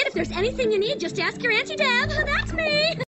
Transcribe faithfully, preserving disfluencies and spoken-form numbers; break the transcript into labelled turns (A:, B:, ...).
A: it. If there's anything you need, just ask your Auntie Deb. That's me.